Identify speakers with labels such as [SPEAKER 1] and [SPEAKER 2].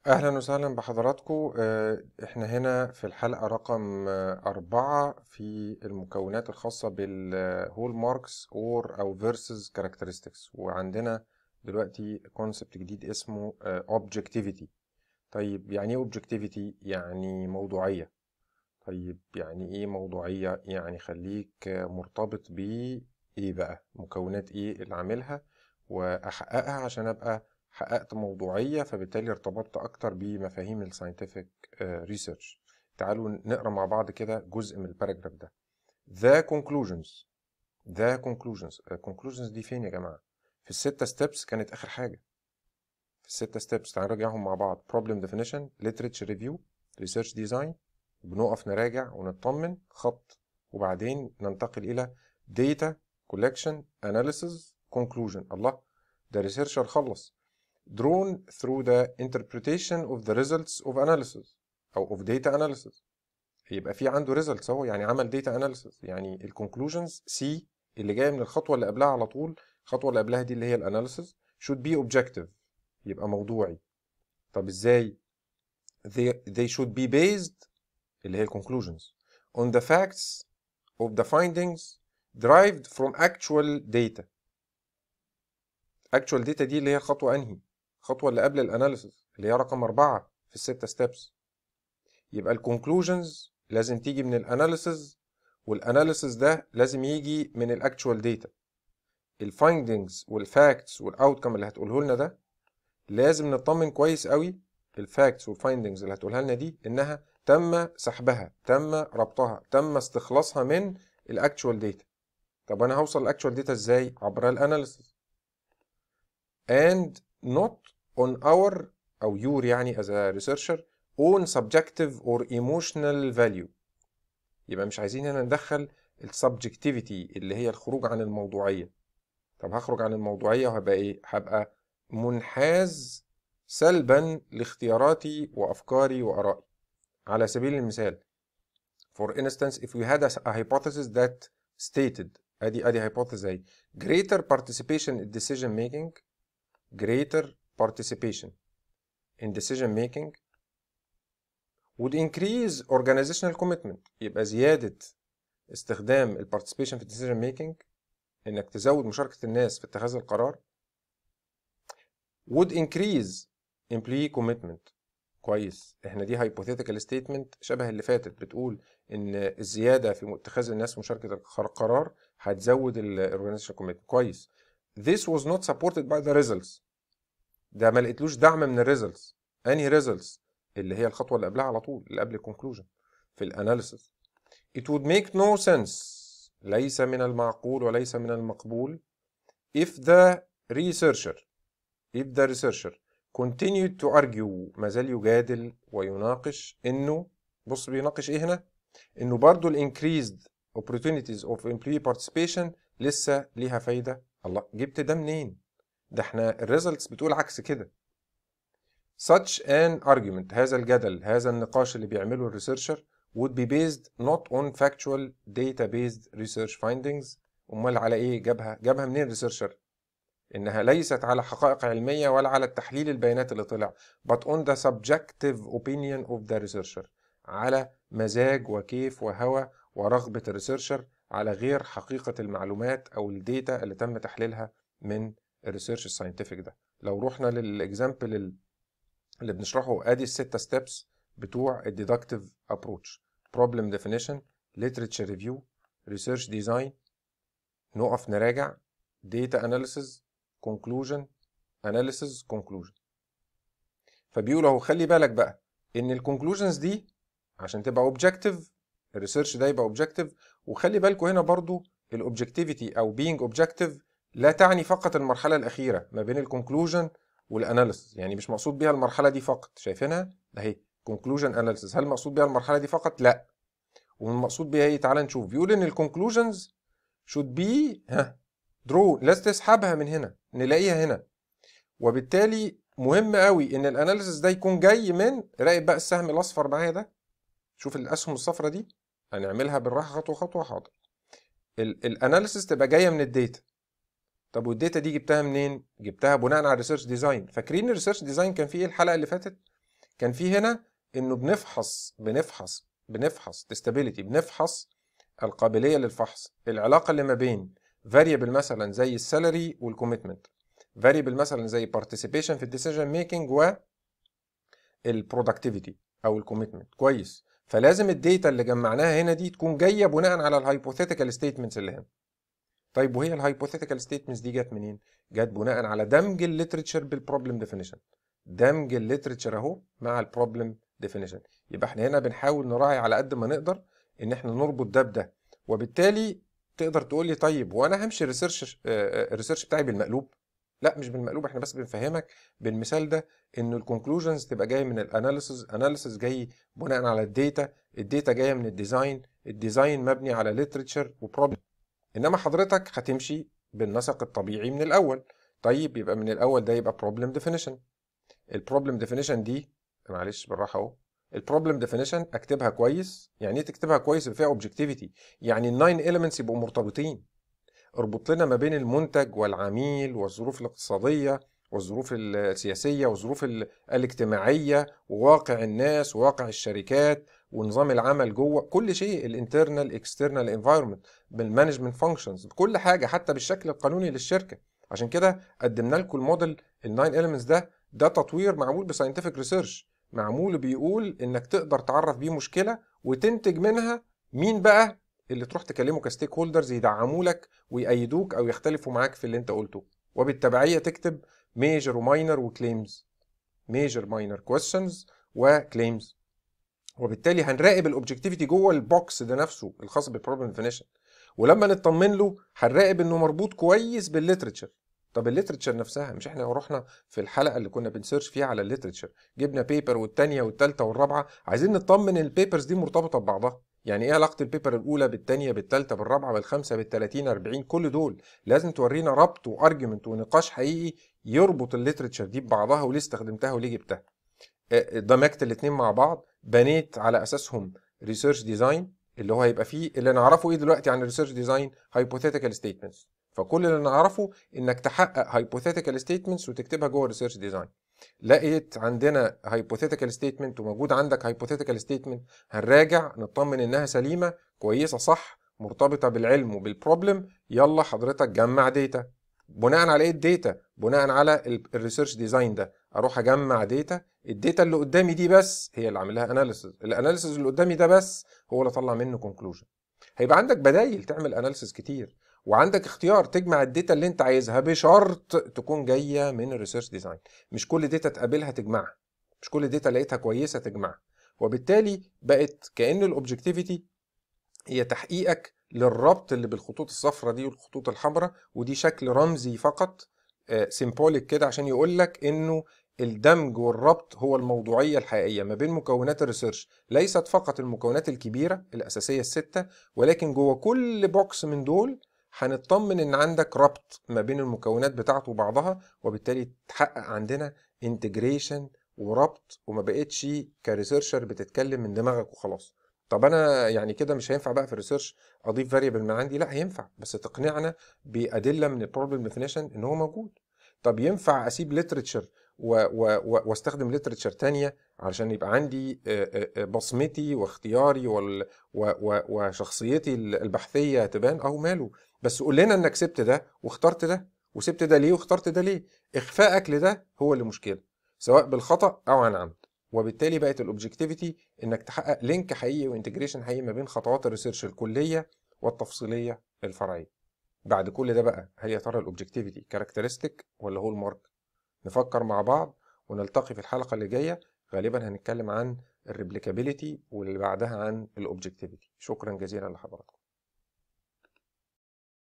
[SPEAKER 1] أهلا وسهلا بحضراتكم. احنا هنا في الحلقة رقم 4 في المكونات الخاصة بالهول ماركس أو versus characteristics، وعندنا دلوقتي كونسبت جديد اسمه objectivity. طيب يعني ايه objectivity؟ يعني موضوعية. طيب يعني ايه موضوعية؟ يعني خليك مرتبط ايه بقى، مكونات ايه اللي عاملها واحققها عشان ابقى حققت موضوعية، فبالتالي ارتبطت اكتر بمفاهيم الساينتفك ريسيرش. تعالوا نقرا مع بعض كده جزء من الباراجراف ده. The conclusions. conclusions دي فين يا جماعة؟ في الستة ستيبس، كانت اخر حاجة في الستة ستيبس. تعالوا نراجعهم مع بعض. problem definition، literature review، research design. بنقف نراجع ونطمن خط، وبعدين ننتقل إلى data collection analysis conclusion. الله، ده ريسيرشر خلص. drawn through the interpretation of the results of analysis أو of data analysis. يبقى في عنده results اهو، يعني عمل data analysis. يعني ال conclusions C اللي جاية من الخطوة اللي قبلها على طول، الخطوة اللي قبلها دي اللي هي الاناليسز، should be objective، يبقى موضوعي. طب ازاي؟ they should be based، اللي هي ال conclusions، on the facts of the findings derived from actual data. actual data دي اللي هي الخطوة انهي؟ الخطوة اللي قبل الاناليسز اللي هي رقم 4 في الستة ستيبس. يبقى ال conclusions لازم تيجي من الاناليسز، والاناليسز ده لازم يجي من الاكتشوال داتا. الفايندنجز والفاكتس والاوتكم اللي هتقوله لنا ده لازم نطمن كويس قوي. الفاكتس والفايندنجز اللي هتقولها لنا دي انها تم سحبها، تم ربطها، تم استخلاصها من الاكتشوال داتا. طب انا هوصل الاكتشوال داتا ازاي؟ عبر الاناليسيس. and not on our او your يعني as a researcher own subjective or emotional value. يبقى مش عايزين هنا ندخل السبجكتيفيتي اللي هي الخروج عن الموضوعية. طب هخرج عن الموضوعية وهبقى ايه؟ هبقى منحاز سلبا لاختياراتي وافكاري وارائي. على سبيل المثال، for instance if we had a hypothesis that stated، ادي hypothesis اهي، greater participation in decision making، greater participation in decision making would increase organizational commitment. يبقى زيادة استخدام ال participation في decision making، انك تزود مشاركة الناس في اتخاذ القرار، would increase employee commitment. كويس، احنا دي hypothetical statement شبه اللي فاتت، بتقول ان الزيادة في اتخاذ الناس في مشاركة القرار هتزود ال organizational commitment. كويس. This was not supported by the results. ده ما لقيتلوش دعم من الريزلتس. انهي results؟ اللي هي الخطوة اللي قبلها على طول، اللي قبل الكونكلوجن في الاناليسيس. It would make no sense، ليس من المعقول وليس من المقبول، if the researcher continued to argue، ما زال يجادل ويناقش انه، بص بيناقش ايه هنا؟ انه برضو ال increased opportunities of employee participation لسه ليها فايدة. الله، جبت ده منين؟ ده احنا الريزلتس بتقول عكس كده. such an argument، هذا الجدل، هذا النقاش اللي بيعمله الريسيرشر would be based not on factual data based research findings. امال على ايه جابها منين الريسيرشر؟ إنها ليست على حقائق علمية ولا على التحليل البيانات اللي طلع، but on the subjective opinion of the researcher، على مزاج وكيف وهوى ورغبة الريسيرشر، على غير حقيقة المعلومات أو الديتا اللي تم تحليلها من الريسيرش الساينتفك ده. لو رحنا للإكزامبل اللي بنشرحه، أدي الستة ستيبس بتوع الديدكتيف أبروتش: problem definition، literature review، research design، نقف نراجع، data analysis، conclusion، analysis، conclusion. فبيقول اهو خلي بالك بقى ان الكونكلوجنز دي عشان تبقى اوبجكتيف، الريسيرش ده يبقى اوبجكتيف. وخلي بالكوا هنا برضو الاوبجكتيفيتي او being اوبجكتيف لا تعني فقط المرحله الاخيره ما بين الكونكلوجن والاناليسيس. يعني مش مقصود بيها المرحله دي فقط، شايفينها اهي conclusion analysis، هل مقصود بيها المرحله دي فقط؟ لا. والمقصود بيها ايه؟ تعال نشوف. بيقول ان الكونكلوجنز should be درو، لازم تسحبها من هنا، نلاقيها هنا. وبالتالي مهم قوي ان الاناليسيس ده يكون جاي من، راقب بقى السهم الاصفر معايا ده، شوف الاسهم الصفرا دي، هنعملها بالراحه خطوه خطوه. حاضر. الاناليسيس تبقى جايه من الداتا. طب والداتا دي جبتها منين؟ جبتها بناء على الريسيرش ديزاين. فاكرين الريسيرش ديزاين كان فيه ايه الحلقه اللي فاتت؟ كان في هنا انه بنفحص تستابيليتي، بنفحص القابليه للفحص، العلاقه اللي ما بين فاريبل مثلا زي السالري والكوميتمنت، فاريبل مثلا زي participation في الديسيجن ميكنج والبرودكتيفيتي او الكوميتمنت. كويس، فلازم الداتا اللي جمعناها هنا دي تكون جايه بناء على الهايبوثيتيكال ستيتمنتس اللي هنا. طيب وهي الهايبوثيتيكال ستيتمنتس دي جت منين؟ جت بناء على دمج الليتريتشر بالبروبلم ديفينيشن، دمج الليتريتشر اهو مع البروبلم ديفينيشن. يبقى احنا هنا بنحاول نراعي على قد ما نقدر ان احنا نربط ده بده. وبالتالي تقدر تقول لي طيب وانا همشي الريسيرش بتاعي بالمقلوب؟ لا مش بالمقلوب، احنا بس بنفهمك بالمثال ده ان الكونكلوجنز تبقى جايه من الاناليسز جاي بناء على الداتا جايه من الديزاين مبني على ليتريتشر وبروبلم. انما حضرتك هتمشي بالنسق الطبيعي من الاول. طيب يبقى من الاول ده يبقى problem definition. البروبلم ديفينيشن دي معلش بالراحه اهو، البروبلم ديفينيشن اكتبها كويس. يعني ايه تكتبها كويس؟ يبقى فيها اوبجكتيفيتي، يعني الناين اليمنتس يبقوا مرتبطين. اربط لنا ما بين المنتج والعميل والظروف الاقتصاديه والظروف السياسيه والظروف الاجتماعيه وواقع الناس وواقع الشركات ونظام العمل جوه كل شيء، الانترنال اكسترنال انفايرمنت، بالمانجمنت فانكشنز، بكل حاجه، حتى بالشكل القانوني للشركه. عشان كده قدمنا لكم الموديل الناين اليمنتس ده تطوير معمول بساينتفك ريسيرش، معمول بيقول انك تقدر تعرف بيه مشكله وتنتج منها مين بقى اللي تروح تكلمه كستيك هولدرز يدعموا لك ويأيدوك او يختلفوا معاك في اللي انت قلته. وبالتبعيه تكتب ميجر وماينر وكليمز، ميجر ماينر كويستشنز وكليمز. وبالتالي هنراقب الاوبجكتيفيتي جوه البوكس ده نفسه الخاص بالبروبلم ديفينيشن، ولما نطمن له هنراقب انه مربوط كويس بالليتريتشر. طب الليتريتشر نفسها، مش احنا رحنا في الحلقه اللي كنا بنسيرش فيها على الليتريتشر جبنا بيبر والثانيه والثالثه والرابعه، عايزين نطمن البيبرز دي مرتبطه ببعضها. يعني ايه علاقه البيبر الاولى بالثانيه بالثالثه بالرابعه بالخامسه بال30 40؟ كل دول لازم تورينا ربط وارجيومنت ونقاش حقيقي يربط الليتريتشر دي ببعضها، وليه استخدمتها وليه جبتها. دمجت الاثنين مع بعض، بنيت على اساسهم ريسيرش ديزاين اللي هو هيبقى فيه اللي نعرفه ايه دلوقتي عن الريسيرش ديزاين، هايبوثيتيكال ستيتمنتس. فكل اللي نعرفه انك تحقق هايبوثيتيكال ستيتمنتس وتكتبها جوه الريسيرش ديزاين. لقيت عندنا هايبوثيتيكال ستيتمنت وموجود عندك هايبوثيتيكال ستيتمنت، هنراجع نطمن انها سليمه كويسه صح مرتبطه بالعلم وبالبروبلم. يلا حضرتك جمع داتا. بناء على ايه الداتا؟ بناء على الريسيرش ديزاين ده اروح اجمع داتا. الداتا اللي قدامي دي بس هي اللي عامل لها اناليسز، الاناليسز اللي قدامي ده بس هو اللي طلع منه كونكلوجن. هيبقى عندك بدايل تعمل اناليسز كتير، وعندك اختيار تجمع الداتا اللي انت عايزها بشرط تكون جايه من الريسيرش ديزاين. مش كل داتا تقابلها تجمعها، مش كل داتا لقيتها كويسه تجمعها. وبالتالي بقت كأن الاوبجكتيفيتي هي تحقيقك للربط اللي بالخطوط الصفراء دي والخطوط الحمراء، ودي شكل رمزي فقط سيمبوليك كده عشان يقول لك انه الدمج والربط هو الموضوعية الحقيقية ما بين مكونات الريسيرش، ليست فقط المكونات الكبيرة الأساسية الستة، ولكن جوه كل بوكس من دول هنطمن ان عندك ربط ما بين المكونات بتاعته وبعضها، وبالتالي تحقق عندنا انتجريشن وربط، وما بقتش كريسيرشر بتتكلم من دماغك وخلاص. طب انا يعني كده مش هينفع بقى في الريسيرش اضيف فاريبل من عندي؟ لا هينفع، بس تقنعنا بادله من البروبلم ديفينيشن ان هو موجود. طب ينفع اسيب ليتريتشر واستخدم ليتريتشر تانية علشان يبقى عندي بصمتي واختياري وشخصيتي البحثيه تبان؟ اهو ماله، بس قول لنا انك سبت ده واخترت ده، وسبت ده ليه واخترت ده ليه. اخفائك لده هو اللي مشكله، سواء بالخطا او عن عمد. وبالتالي بقت الاوبجكتيفيتي انك تحقق لينك حقيقي وانتجريشن حقيقي ما بين خطوات الريسيرش الكليه والتفصيليه الفرعيه. بعد كل ده بقى، هل يا ترى الاوبجكتيفيتي كاركترستيك ولا هول مارك؟ نفكر مع بعض ونلتقي في الحلقه اللي جايه. غالبا هنتكلم عن الريبليكابيليتي واللي بعدها عن الاوبجكتيفيتي. شكرا جزيلا لحضراتكم.